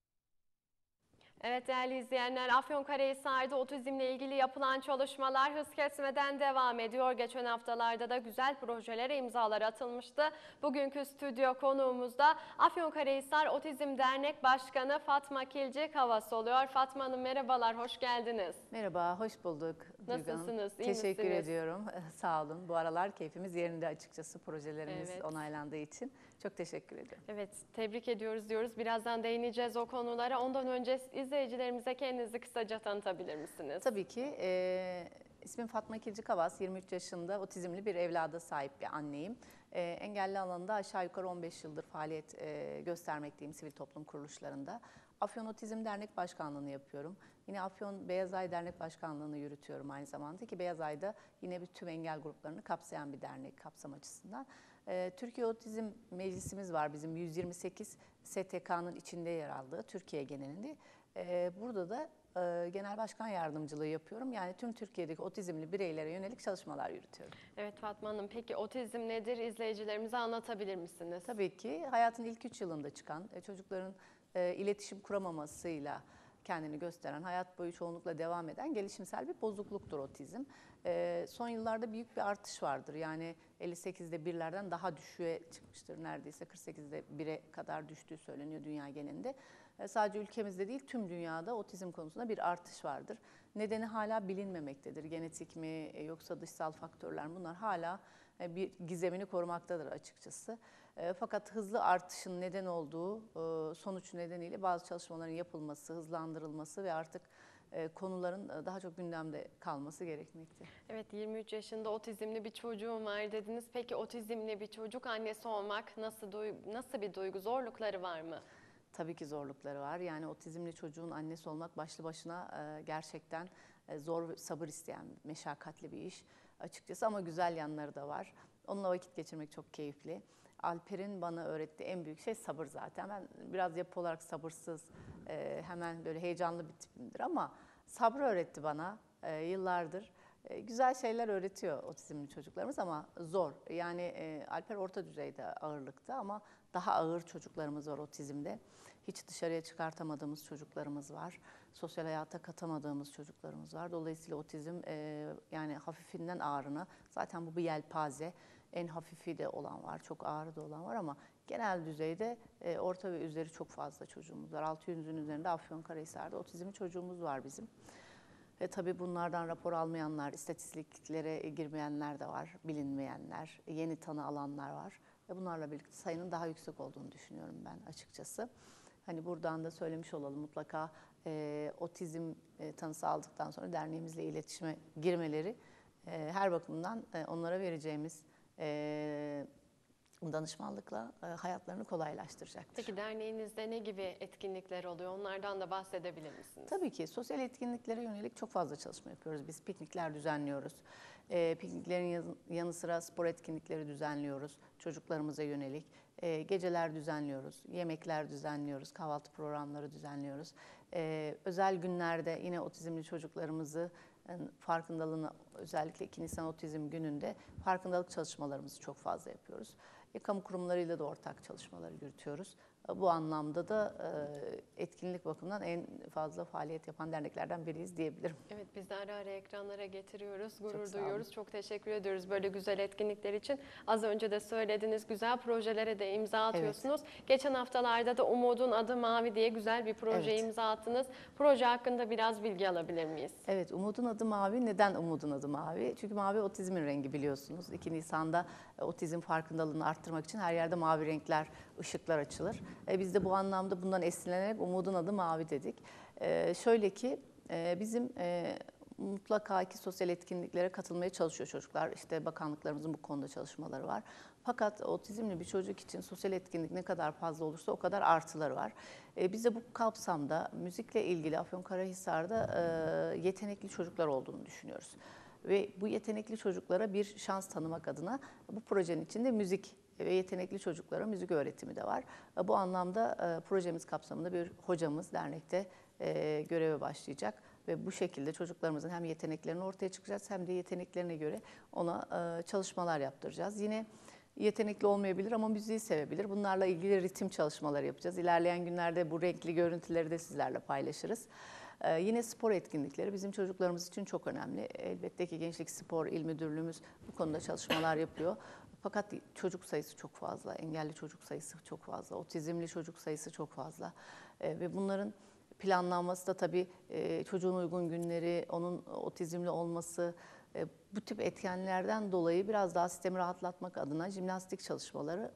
Evet değerli izleyenler, Afyonkarahisar'da otizmle ilgili yapılan çalışmalar hız kesmeden devam ediyor. Geçen haftalarda da güzel projelere imzalar atılmıştı. Bugünkü stüdyo konuğumuz da Afyonkarahisar Otizm Dernek Başkanı Fatma Kilci Kavas oluyor. Fatma Hanım merhabalar, hoş geldiniz. Merhaba, hoş bulduk. Nasılsınız, iyi Teşekkür misiniz? ediyorum. Sağ olun. Bu aralar keyfimiz yerinde açıkçası projelerimiz Evet. onaylandığı için. Çok teşekkür ediyorum. Evet, tebrik ediyoruz diyoruz. Birazdan değineceğiz o konulara. Ondan önce izleyicilerimize kendinizi kısaca tanıtabilir misiniz? Tabii ki. E, ismim Fatma Kilci Kavas. yirmi üç yaşında otizmli bir evlada sahip bir anneyim. E, engelli alanında aşağı yukarı on beş yıldır faaliyet e, göstermekteyim sivil toplum kuruluşlarında. Afyon Otizm Dernek Başkanlığı'nı yapıyorum. Yine Afyon Beyaz Ay Dernek Başkanlığı'nı yürütüyorum aynı zamanda ki Beyaz Ay'da yine bir tüm engel gruplarını kapsayan bir dernek kapsam açısından. Ee, Türkiye Otizm Meclisimiz var bizim yüz yirmi sekiz S T K'nın içinde yer aldığı Türkiye genelinde. Ee, burada da e, genel başkan yardımcılığı yapıyorum. Yani tüm Türkiye'deki otizmli bireylere yönelik çalışmalar yürütüyorum. Evet Fatma Hanım, peki otizm nedir? İzleyicilerimize anlatabilir misiniz? Tabii ki hayatın ilk üç yılında çıkan e, çocukların e, iletişim kuramamasıyla kendini gösteren, hayat boyu çoğunlukla devam eden gelişimsel bir bozukluktur otizm. Ee, son yıllarda büyük bir artış vardır. Yani elli sekizde birlerden daha düşüğe çıkmıştır. Neredeyse kırk sekizde bire kadar düştüğü söyleniyor dünya genelinde. Ee, sadece ülkemizde değil tüm dünyada otizm konusunda bir artış vardır. Nedeni hala bilinmemektedir. Genetik mi yoksa dışsal faktörler, bunlar hala bir gizemini korumaktadır açıkçası. E, fakat hızlı artışın neden olduğu e, sonuç nedeniyle bazı çalışmaların yapılması, hızlandırılması ve artık e, konuların daha çok gündemde kalması gerekmekte. Evet, yirmi üç yaşında otizmli bir çocuğum var dediniz. Peki otizmli bir çocuk annesi olmak nasıl nasıl bir duygu, zorlukları var mı? Tabii ki zorlukları var. Yani otizmli çocuğun annesi olmak başlı başına e, gerçekten e, zor ve sabır isteyen, meşakkatli bir iş açıkçası, ama güzel yanları da var. Onunla vakit geçirmek çok keyifli. Alper'in bana öğrettiği en büyük şey sabır zaten. Ben biraz yapı olarak sabırsız, e, hemen böyle heyecanlı bir tipimdir, ama sabrı öğretti bana e, yıllardır. E, güzel şeyler öğretiyor otizmli çocuklarımız, ama zor. Yani e, Alper orta düzeyde ağırlıkta, ama daha ağır çocuklarımız var otizmde. Hiç dışarıya çıkartamadığımız çocuklarımız var. Sosyal hayata katamadığımız çocuklarımız var. Dolayısıyla otizm e, yani hafifinden ağırına, zaten bu bir yelpaze. En hafifi de olan var, çok ağırı da olan var, ama genel düzeyde e, orta ve üzeri çok fazla çocuğumuz var. altı yüzün üzerinde Afyonkarahisar'da otizmli çocuğumuz var bizim. Ve tabii bunlardan rapor almayanlar, istatistiklere girmeyenler de var, bilinmeyenler, yeni tanı alanlar var. Ve bunlarla birlikte sayının daha yüksek olduğunu düşünüyorum ben açıkçası. Hani buradan da söylemiş olalım, mutlaka e, otizm e, tanısı aldıktan sonra derneğimizle iletişime girmeleri e, her bakımdan e, onlara vereceğimiz e, danışmanlıkla e, hayatlarını kolaylaştıracaktır. Peki derneğinizde ne gibi etkinlikler oluyor? Onlardan da bahsedebilir misiniz? Tabii ki sosyal etkinliklere yönelik çok fazla çalışma yapıyoruz. Biz piknikler düzenliyoruz. E, pikniklerin yanı sıra spor etkinlikleri düzenliyoruz çocuklarımıza yönelik. E, geceler düzenliyoruz, yemekler düzenliyoruz, kahvaltı programları düzenliyoruz. E, özel günlerde yine otizmli çocuklarımızı farkındalığını, özellikle iki Nisan Otizm Günü'nde farkındalık çalışmalarımızı çok fazla yapıyoruz. E, kamu kurumlarıyla da ortak çalışmaları yürütüyoruz. Bu anlamda da e, etkinlik bakımından en fazla faaliyet yapan derneklerden biriyiz diyebilirim. Evet, biz de ara ara ekranlara getiriyoruz, gurur Çok sağ olun. duyuyoruz. Çok teşekkür ediyoruz böyle güzel etkinlikler için. Az önce de söylediğiniz güzel projelere de imza atıyorsunuz. Evet. Geçen haftalarda da Umudun Adı Mavi diye güzel bir proje evet. imza attınız. Proje hakkında biraz bilgi alabilir miyiz? Evet, Umudun Adı Mavi. Neden Umudun Adı Mavi? Çünkü mavi otizmin rengi, biliyorsunuz. iki Nisan'da otizm farkındalığını arttırmak için her yerde mavi renkler, ışıklar açılır. E, biz de bu anlamda bundan esinlenerek Umudun Adı Mavi dedik. E, şöyle ki e, bizim e, mutlaka ki sosyal etkinliklere katılmaya çalışıyor çocuklar. İşte bakanlıklarımızın bu konuda çalışmaları var. Fakat otizmli bir çocuk için sosyal etkinlik ne kadar fazla olursa o kadar artıları var. E, biz de bu kapsamda müzikle ilgili Afyonkarahisar'da e, yetenekli çocuklar olduğunu düşünüyoruz. Ve bu yetenekli çocuklara bir şans tanımak adına bu projenin içinde müzik ve yetenekli çocuklara müzik öğretimi de var. Bu anlamda e, projemiz kapsamında bir hocamız dernekte e, göreve başlayacak ve bu şekilde çocuklarımızın hem yeteneklerini ortaya çıkacağız hem de yeteneklerine göre ona e, çalışmalar yaptıracağız. Yine yetenekli olmayabilir ama müziği sevebilir. Bunlarla ilgili ritim çalışmaları yapacağız. İlerleyen günlerde bu renkli görüntüleri de sizlerle paylaşırız. Ee, yine spor etkinlikleri bizim çocuklarımız için çok önemli. Elbette ki Gençlik Spor İl Müdürlüğümüz bu konuda çalışmalar yapıyor. Fakat çocuk sayısı çok fazla, engelli çocuk sayısı çok fazla, otizmli çocuk sayısı çok fazla. Ee, ve bunların planlanması da tabii e, çocuğun uygun günleri, onun otizmli olması, e, bu tip etkenlerden dolayı biraz daha sistemi rahatlatmak adına jimnastik çalışmaları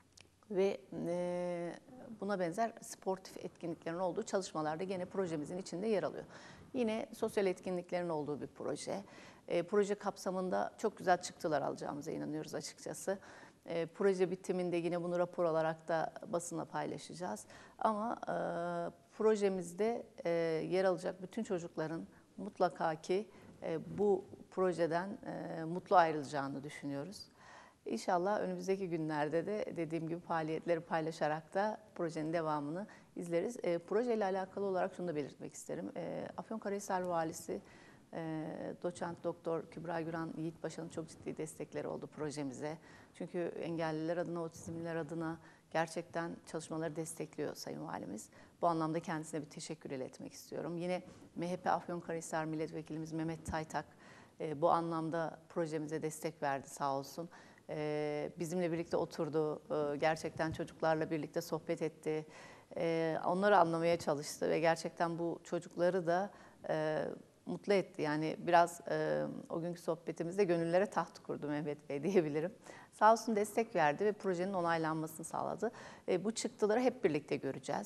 ve e, buna benzer sportif etkinliklerin olduğu çalışmalarda gene projemizin içinde yer alıyor. Yine sosyal etkinliklerin olduğu bir proje. E, proje kapsamında çok güzel çıktılar alacağımıza inanıyoruz açıkçası. E, proje bitiminde yine bunu rapor olarak da basına paylaşacağız. Ama e, projemizde e, yer alacak bütün çocukların mutlaka ki e, bu projeden e, mutlu ayrılacağını düşünüyoruz. İnşallah önümüzdeki günlerde de dediğim gibi faaliyetleri paylaşarak da projenin devamını izleriz. E, projeyle alakalı olarak şunu da belirtmek isterim. E, Afyonkarahisar Valisi e, Doçent Doktor Kübra Güran Yiğitbaşı'nın çok ciddi destekleri oldu projemize. Çünkü engelliler adına, otizmliler adına gerçekten çalışmaları destekliyor Sayın Valimiz. Bu anlamda kendisine bir teşekkür iletmek istiyorum. Yine M H P Afyonkarahisar Milletvekilimiz Mehmet Taytak e, bu anlamda projemize destek verdi sağ olsun. Ee, bizimle birlikte oturdu, ee, gerçekten çocuklarla birlikte sohbet etti, ee, onları anlamaya çalıştı ve gerçekten bu çocukları da e, mutlu etti. Yani biraz e, o günkü sohbetimizde gönüllere taht kurdu Mehmet Bey diyebilirim. Sağ olsun destek verdi ve projenin onaylanmasını sağladı. E, bu çıktıları hep birlikte göreceğiz.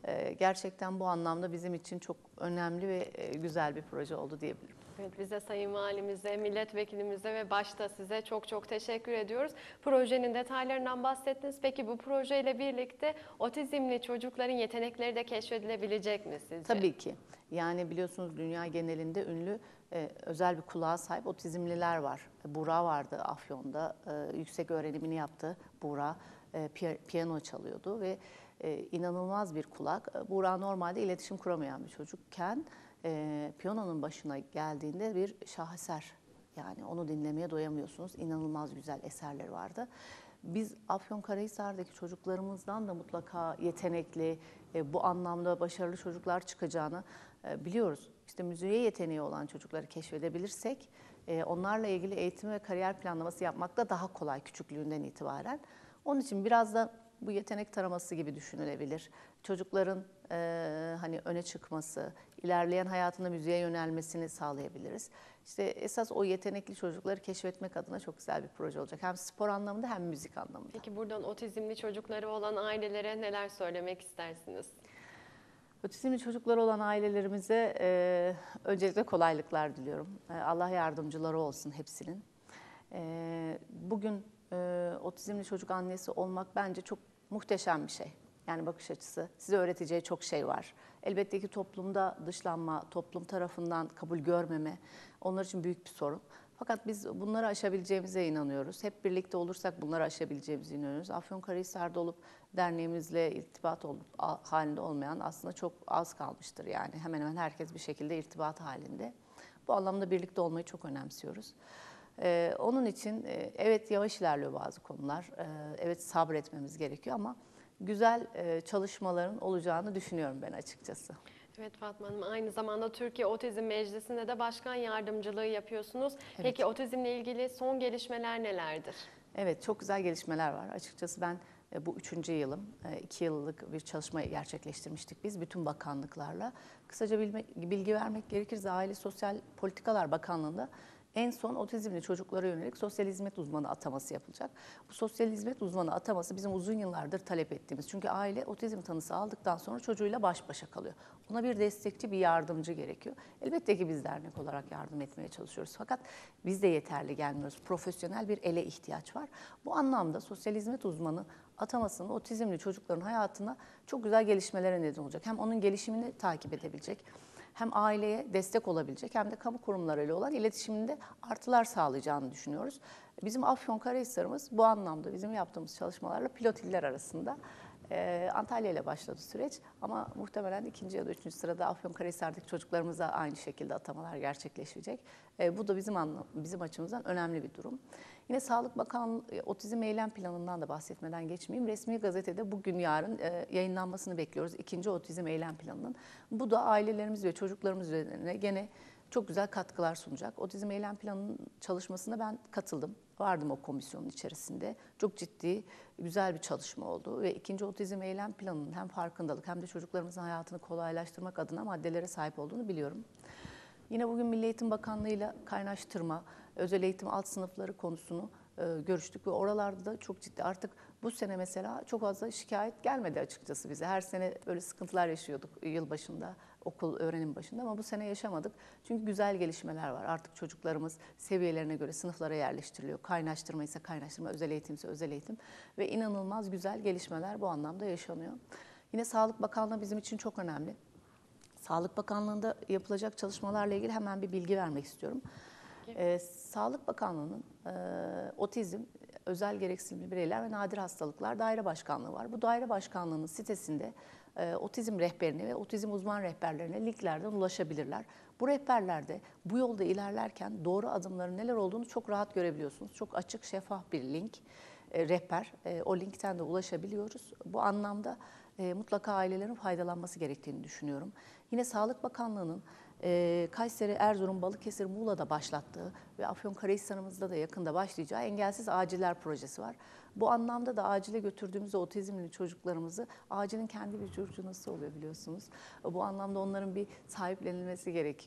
E, gerçekten bu anlamda bizim için çok önemli ve e, güzel bir proje oldu diyebilirim. Evet, biz de Sayın Valimize, milletvekilimize ve başta size çok çok teşekkür ediyoruz. Projenin detaylarından bahsettiniz. Peki bu projeyle birlikte otizmli çocukların yetenekleri de keşfedilebilecek mi sizce? Tabii ki. Yani biliyorsunuz dünya genelinde ünlü e, özel bir kulağa sahip otizmliler var. Buğra vardı Afyon'da. E, yüksek öğrenimini yaptı Buğra. E, piy- piyano çalıyordu ve e, inanılmaz bir kulak. E, Buğra normalde iletişim kuramayan bir çocukken e, piyanonun başına geldiğinde bir şaheser. Yani onu dinlemeye doyamıyorsunuz. İnanılmaz güzel eserleri vardı. Biz Afyonkarahisar'daki çocuklarımızdan da mutlaka yetenekli, e, bu anlamda başarılı çocuklar çıkacağını e, biliyoruz. İşte müziğe yeteneği olan çocukları keşfedebilirsek e, onlarla ilgili eğitim ve kariyer planlaması yapmak da daha kolay küçüklüğünden itibaren. Onun için biraz da bu yetenek taraması gibi düşünülebilir. Çocukların e, hani öne çıkması, ilerleyen hayatında müziğe yönelmesini sağlayabiliriz. İşte esas o yetenekli çocukları keşfetmek adına çok güzel bir proje olacak. Hem spor anlamında hem müzik anlamında. Peki buradan otizmli çocukları olan ailelere neler söylemek istersiniz? Otizmli çocukları olan ailelerimize e, öncelikle kolaylıklar diliyorum. E, Allah yardımcıları olsun hepsinin. E, bugün e, otizmli çocuk annesi olmak bence çok muhteşem bir şey. Yani bakış açısı, size öğreteceği çok şey var. Elbette ki toplumda dışlanma, toplum tarafından kabul görmeme onlar için büyük bir sorun. Fakat biz bunları aşabileceğimize inanıyoruz. Hep birlikte olursak bunları aşabileceğimize inanıyoruz. Afyonkarahisar'da olup derneğimizle irtibat olup, halinde olmayan aslında çok az kalmıştır. Yani hemen hemen herkes bir şekilde irtibat halinde. Bu anlamda birlikte olmayı çok önemsiyoruz. Ee, onun için e, evet yavaş ilerliyor bazı konular. Ee, evet sabretmemiz gerekiyor ama güzel e, çalışmaların olacağını düşünüyorum ben açıkçası. Evet Fatma Hanım, aynı zamanda Türkiye Otizm Meclisi'nde de başkan yardımcılığı yapıyorsunuz. Evet. Peki otizmle ilgili son gelişmeler nelerdir? Evet, çok güzel gelişmeler var. Açıkçası ben e, bu üçüncü yılım, e, iki yıllık bir çalışma gerçekleştirmiştik biz bütün bakanlıklarla. Kısaca bilme, bilgi vermek gerekirse Aile Sosyal Politikalar Bakanlığı'nda en son otizmli çocuklara yönelik sosyal hizmet uzmanı ataması yapılacak. Bu sosyal hizmet uzmanı ataması bizim uzun yıllardır talep ettiğimiz. Çünkü aile otizm tanısı aldıktan sonra çocuğuyla baş başa kalıyor. Ona bir destekçi, bir yardımcı gerekiyor. Elbette ki biz dernek olarak yardım etmeye çalışıyoruz. Fakat biz de yeterli gelmiyoruz. Profesyonel bir ele ihtiyaç var. Bu anlamda sosyal hizmet uzmanı atamasının otizmli çocukların hayatına çok güzel gelişmelere neden olacak. Hem onun gelişimini takip edebilecek, hem aileye destek olabilecek hem de kamu kurumlarıyla olan iletişiminde artılar sağlayacağını düşünüyoruz. Bizim Afyonkarahisar'ımız bu anlamda bizim yaptığımız çalışmalarla pilot iller arasında e, Antalya ile başladı süreç. Ama muhtemelen ikinci ya da üçüncü sırada Afyonkarahisar'daki çocuklarımıza aynı şekilde atamalar gerçekleşecek. E, bu da bizim anlam bizim açımızdan önemli bir durum. Yine Sağlık Bakanlığı Otizm Eylem Planı'ndan da bahsetmeden geçmeyeyim. Resmi gazetede bugün yarın e, yayınlanmasını bekliyoruz. İkinci Otizm Eylem Planı'nın. Bu da ailelerimiz ve çocuklarımız üzerine gene çok güzel katkılar sunacak. Otizm Eylem Planı'nın çalışmasına ben katıldım. Vardım o komisyonun içerisinde. Çok ciddi, güzel bir çalışma oldu. Ve ikinci Otizm Eylem Planı'nın hem farkındalık hem de çocuklarımızın hayatını kolaylaştırmak adına maddelere sahip olduğunu biliyorum. Yine bugün Milli Eğitim Bakanlığı'yla kaynaştırma, özel eğitim alt sınıfları konusunu e, görüştük ve oralarda da çok ciddi artık bu sene mesela çok fazla şikayet gelmedi açıkçası bize. Her sene böyle sıkıntılar yaşıyorduk yıl başında, okul öğrenim başında ama bu sene yaşamadık. Çünkü güzel gelişmeler var. Artık çocuklarımız seviyelerine göre sınıflara yerleştiriliyor. Kaynaştırma ise kaynaştırma, özel eğitim ise özel eğitim ve inanılmaz güzel gelişmeler bu anlamda yaşanıyor. Yine Sağlık Bakanlığı bizim için çok önemli. Sağlık Bakanlığı'nda yapılacak çalışmalarla ilgili hemen bir bilgi vermek istiyorum. Ee, Sağlık Bakanlığı'nın e, otizm, özel gereksinimli bireyler ve nadir hastalıklar daire başkanlığı var. Bu daire başkanlığının sitesinde e, otizm rehberine ve otizm uzman rehberlerine linklerden ulaşabilirler. Bu rehberlerde bu yolda ilerlerken doğru adımların neler olduğunu çok rahat görebiliyorsunuz. Çok açık, şeffaf bir link, e, rehber. E, o linkten de ulaşabiliyoruz. Bu anlamda e, mutlaka ailelerin faydalanması gerektiğini düşünüyorum. Yine Sağlık Bakanlığı'nın e, Kayseri, Erzurum, Balıkesir, Muğla'da başlattığı ve Afyonkarahisar'ımızda da yakında başlayacağı Engelsiz Aciller Projesi var. Bu anlamda da acile götürdüğümüzde otizmli çocuklarımızı, acilin kendi bir çocuğu nasıl oluyor biliyorsunuz. Bu anlamda onların bir sahiplenilmesi gerekiyor.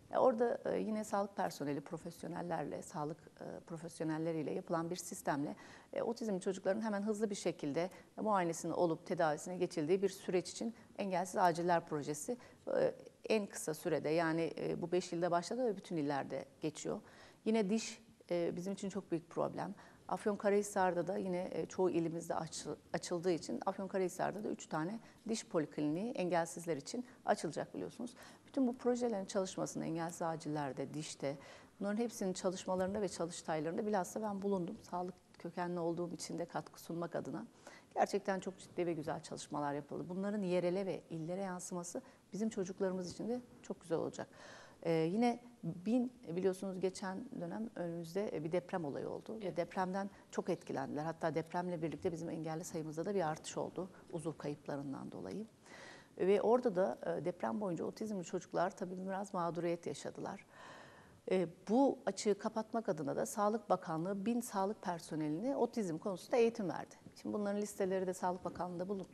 E, Orada e, yine sağlık personeli, profesyonellerle, sağlık e, profesyonelleriyle yapılan bir sistemle e, otizmli çocukların hemen hızlı bir şekilde e, muayenesini olup tedavisine geçildiği bir süreç için Engelsiz Aciller Projesi e, en kısa sürede, yani e, bu beş ilde başladı ve bütün illerde geçiyor. Yine diş e, bizim için çok büyük problem. Afyonkarahisar'da da yine e, çoğu ilimizde açı- açıldığı için Afyonkarahisar'da da üç tane diş polikliniği engelsizler için açılacak biliyorsunuz. Bütün bu projelerin çalışmasında engelsiz acillerde, dişte, bunların hepsinin çalışmalarında ve çalıştaylarında bilhassa ben bulundum. Sağlık kökenli olduğum için de katkı sunmak adına. Gerçekten çok ciddi ve güzel çalışmalar yapıldı. Bunların yerele ve illere yansıması bizim çocuklarımız için de çok güzel olacak. Ee, yine bin biliyorsunuz geçen dönem önümüzde bir deprem olayı oldu ve depremden çok etkilendiler. Hatta depremle birlikte bizim engelli sayımızda da bir artış oldu uzuv kayıplarından dolayı. Ve orada da deprem boyunca otizmli çocuklar tabii biraz mağduriyet yaşadılar. Bu açığı kapatmak adına da Sağlık Bakanlığı bin sağlık personeline otizm konusunda eğitim verdi. Şimdi bunların listeleri de Sağlık Bakanlığı'nda bulundu.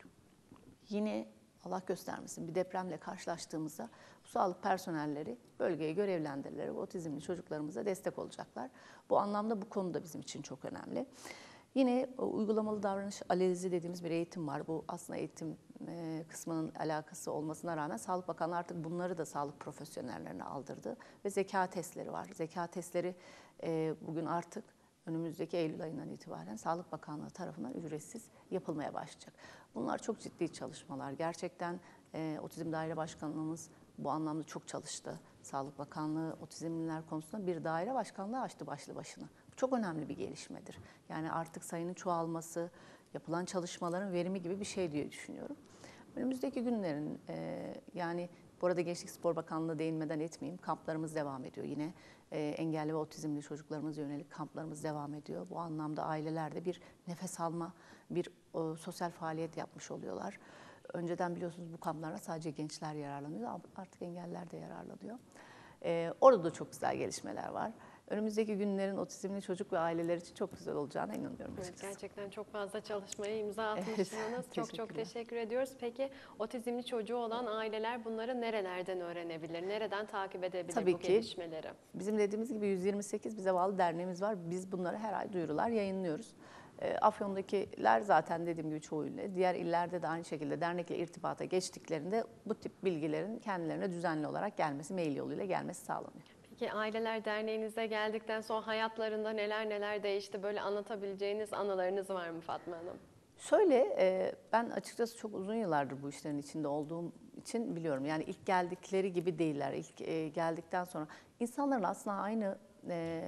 Yine Allah göstermesin bir depremle karşılaştığımızda bu sağlık personelleri bölgeye görevlendirilerek otizmli çocuklarımıza destek olacaklar. Bu anlamda bu konu da bizim için çok önemli. Yine uygulamalı davranış analizi dediğimiz bir eğitim var. Bu aslında eğitim e, kısmının alakası olmasına rağmen Sağlık Bakanlığı artık bunları da sağlık profesyonellerine aldırdı. Ve zeka testleri var. Zeka testleri e, bugün artık önümüzdeki Eylül ayından itibaren Sağlık Bakanlığı tarafından ücretsiz yapılmaya başlayacak. Bunlar çok ciddi çalışmalar. Gerçekten e, Otizm Daire Başkanlığımız bu anlamda çok çalıştı. Sağlık Bakanlığı otizmliler konusunda bir daire başkanlığı açtı başlı başına. Bu çok önemli bir gelişmedir. Yani artık sayının çoğalması, yapılan çalışmaların verimi gibi bir şey diye düşünüyorum. Önümüzdeki günlerin e, yani bu arada Gençlik Spor Bakanlığı değinmeden etmeyeyim. Kamplarımız devam ediyor yine. E, engelli ve otizmli çocuklarımıza yönelik kamplarımız devam ediyor. Bu anlamda ailelerde bir nefes alma, bir o, sosyal faaliyet yapmış oluyorlar. Önceden biliyorsunuz bu kamplara sadece gençler yararlanıyor. Artık engelliler de yararlanıyor. E, orada da çok güzel gelişmeler var. Önümüzdeki günlerin otizmli çocuk ve aileler için çok güzel olacağına inanıyorum Evet, açıkçası. gerçekten çok fazla çalışmaya imza atmışsınız. Evet, çok çok teşekkür ediyoruz. Peki otizmli çocuğu olan aileler bunları nerelerden öğrenebilir? Nereden takip edebilir Tabii bu ki. gelişmeleri? Bizim dediğimiz gibi yüz yirmi sekiz bize bağlı derneğimiz var. Biz bunları her ay duyurular, yayınlıyoruz. E, Afyon'dakiler zaten dediğim gibi çoğu ilde. Diğer illerde de aynı şekilde dernekle irtibata geçtiklerinde bu tip bilgilerin kendilerine düzenli olarak gelmesi, mail yoluyla gelmesi sağlanıyor. Peki Aileler Derneği'nize geldikten sonra hayatlarında neler neler değişti? Böyle anlatabileceğiniz anılarınız var mı Fatma Hanım? Şöyle, e, ben açıkçası çok uzun yıllardır bu işlerin içinde olduğum için biliyorum. Yani ilk geldikleri gibi değiller. İlk e, geldikten sonra insanların aslında aynı e,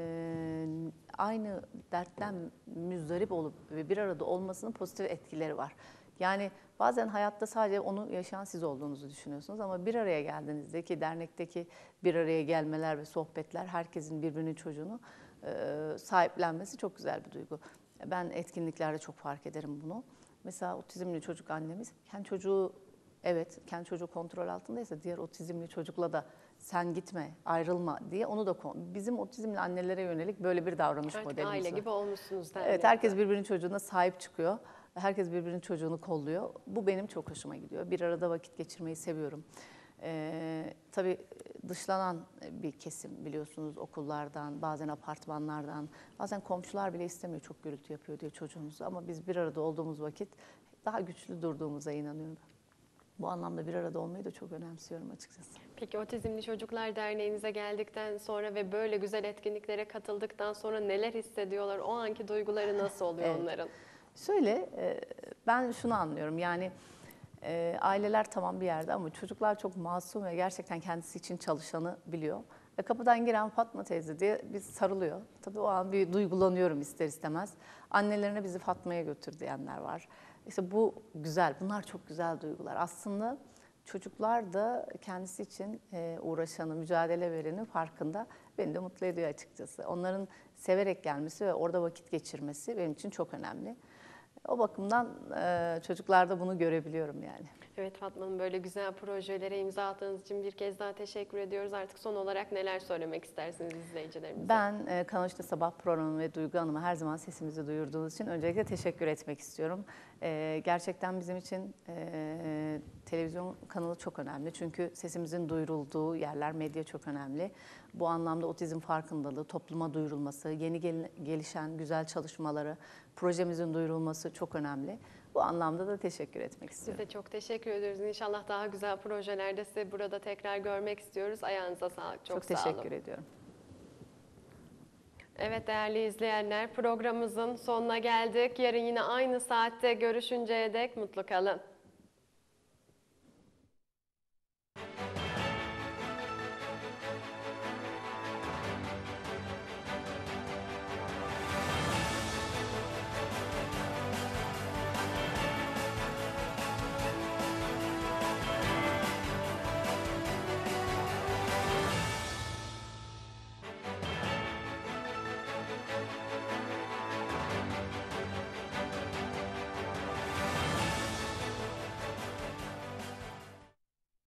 aynı dertten müzdarip olup ve bir arada olmasının pozitif etkileri var. Yani bazen hayatta sadece onu yaşayan siz olduğunuzu düşünüyorsunuz ama bir araya geldiğinizde ki dernekteki bir araya gelmeler ve sohbetler herkesin birbirinin çocuğunu e, sahiplenmesi çok güzel bir duygu. Ben etkinliklerde çok fark ederim bunu. Mesela otizmli çocuk annemiz kendi çocuğu evet kendi çocuğu kontrol altındaysa diğer otizmli çocukla da sen gitme, ayrılma diye onu da bizim otizmli annelere yönelik böyle bir davranış Artık modelimiz aile var. gibi olmuşsunuz dernekte. Evet, herkes birbirinin çocuğuna sahip çıkıyor. Herkes birbirinin çocuğunu kolluyor. Bu benim çok hoşuma gidiyor. Bir arada vakit geçirmeyi seviyorum. Ee, tabii dışlanan bir kesim biliyorsunuz okullardan, bazen apartmanlardan, bazen komşular bile istemiyor çok gürültü yapıyor diye çocuğumuzu. Ama biz bir arada olduğumuz vakit daha güçlü durduğumuza inanıyorum. Bu anlamda bir arada olmayı da çok önemsiyorum açıkçası. Peki Otizmli Çocuklar Derneği'nize geldikten sonra ve böyle güzel etkinliklere katıldıktan sonra neler hissediyorlar? O anki duyguları nasıl oluyor Evet. onların? Şöyle, ben şunu anlıyorum yani aileler tamam bir yerde ama çocuklar çok masum ve gerçekten kendisi için çalışanı biliyor. Ve kapıdan giren Fatma teyze diye biz sarılıyor. Tabii o an bir duygulanıyorum ister istemez. Annelerine bizi Fatma'ya götür diyenler var. İşte bu güzel, bunlar çok güzel duygular. Aslında çocuklar da kendisi için uğraşanı, mücadele verenin farkında. Beni de mutlu ediyor açıkçası. Onların severek gelmesi ve orada vakit geçirmesi benim için çok önemli. O bakımdan çocuklarda bunu görebiliyorum yani. Evet Fatma Hanım, böyle güzel projelere imza attığınız için bir kez daha teşekkür ediyoruz. Artık son olarak neler söylemek istersiniz izleyicilerimize? Ben e, Kanal üçte Sabah programı ve Duygu Hanım'a her zaman sesimizi duyurduğunuz için öncelikle teşekkür etmek istiyorum. E, gerçekten bizim için e, televizyon kanalı çok önemli. Çünkü sesimizin duyurulduğu yerler, medya çok önemli. Bu anlamda otizm farkındalığı, topluma duyurulması, yeni gel gelişen güzel çalışmaları, projemizin duyurulması çok önemli. Bu anlamda da teşekkür etmek istiyorum. Biz de çok teşekkür ediyoruz. İnşallah daha güzel projelerde sizi burada tekrar görmek istiyoruz. Ayağınıza sağlık. Çok, Çok sağ olun. teşekkür ediyorum. Evet değerli izleyenler, programımızın sonuna geldik. Yarın yine aynı saatte görüşünceye dek mutlu kalın.